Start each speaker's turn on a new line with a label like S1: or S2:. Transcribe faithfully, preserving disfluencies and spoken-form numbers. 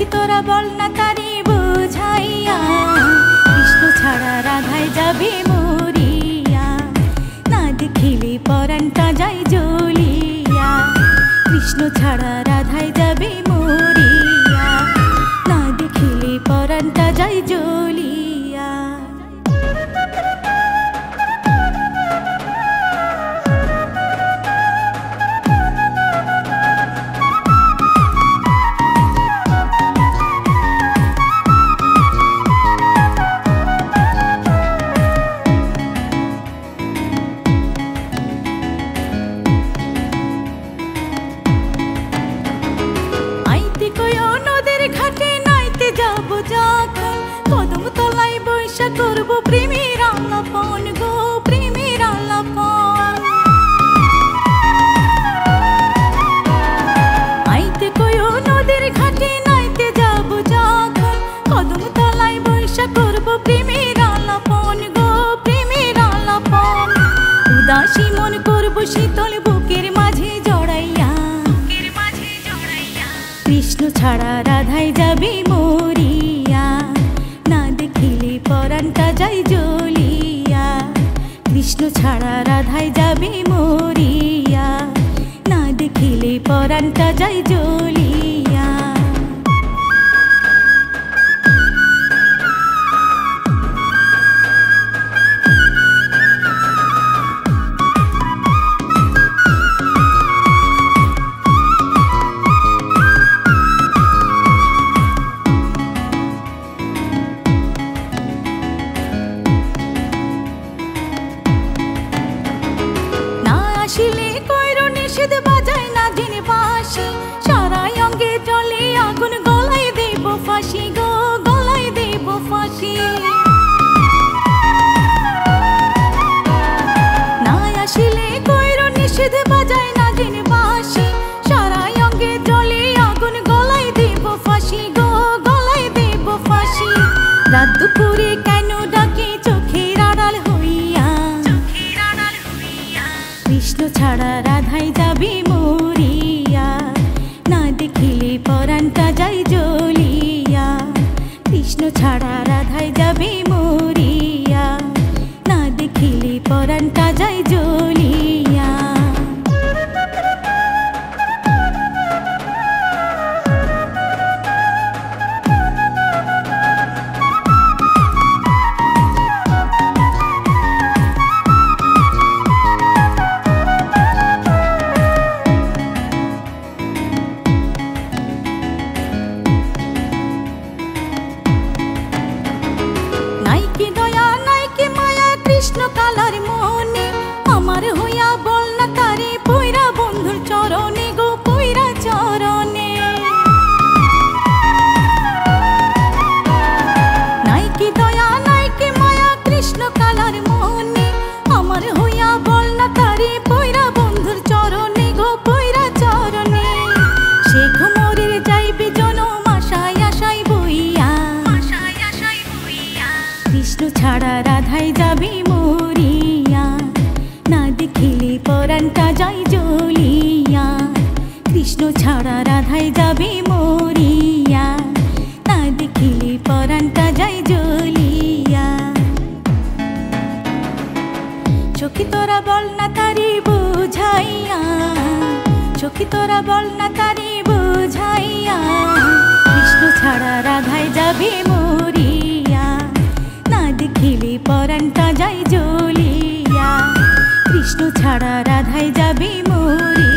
S1: সখী তোরা বল না তারি বুঝাইয়া, কৃষ্ণ ছাড়া রাধায় যাবে মরিয়া, না দেখিলে পরাণটা যায় জ্বলিয়া। কৃষ্ণ ছাড়া রাধায় যাবে মরিয়া, না দেখিলে পরাণটা যায় জ্বলিয়া। কদম তলায় বৈশা করব প্রেমের আলাপন গো, প্রেমের আলাপন। আইতে কয়ো নদীর ঘাটে নাইতে যাব যখন, কদম তলায় বৈশা করব প্রেমের আলাপন গো, প্রেমের আলাপন। উদাসী মন করব শীতল বুকের মাঝে জড়াইয়া, কৃষ্ণ ছাড়া রাধায় যাবে মরিয়া, না দেখিলে পরাণটা যায় জ্বলিয়া। কৃষ্ণ ছাড়া রাধায় যাবে মরিয়া, না দেখিলে পরাণটা যায় জ্বলিয়া। আসিলে কইরো নিষেধ বাজায় না জেনে বাঁশি, সারা অঙ্গে জলে আগুন গলায় দেব ফাঁসি গো, গলায় দেব ফাঁসি। না আসিলে কইরো নিষেধ বাজায় না জেনে বাঁশি, সারা অঙ্গে জলে আগুন গলায় দেব ফাঁসি গো, গলায় দেব ফাঁসি। রাত দুপুরে কেন ডাকে চোখের আড়াল হইয়া, কৃষ্ণ ছাড়া রাধায় যাবে মরিয়া, না দেখিলে পরাণটা যায় জ্বলিয়া। কৃষ্ণ ছাড়া রাধায় যাবে মরিয়া, না দেখিলে পরাণটা যায় জ্বলিয়া। কৃষ্ণ কালার মনে আমার হইয়া বল না তারে, পয়রা বন্ধুর চরণে গো, পয়রা চরণে। নাই কি দয়া নাই কি মায়া কৃষ্ণ কালার মনে, আমার হইয়া বল না তারে, পয়রা বন্ধুর চরণে গো, পয়রা চরণে। সে ঘুমরের যাইবে জনম আশায় আশায় বইয়া, কৃষ্ণ ছাড়া রাধায় যাবে মরিয়া, না দেখিলে পরাণটা যায় জ্বলিয়া। কৃষ্ণ ছাড়া রাধায় যাবে মরিয়া, না দেখিলে পরাণটা যায় জ্বলিয়া। সখী তোরা বল না তারি বুঝাইয়া, সখী তোরা বল না তারি বুঝাইয়া, কৃষ্ণ ছাড়া রাধায় যাবে মরিয়া, না দেখিলে পরাণটা যায় জ্বলিয়া। কৃষ্ণ ছাড়া রাধায় যাবে মরিয়া।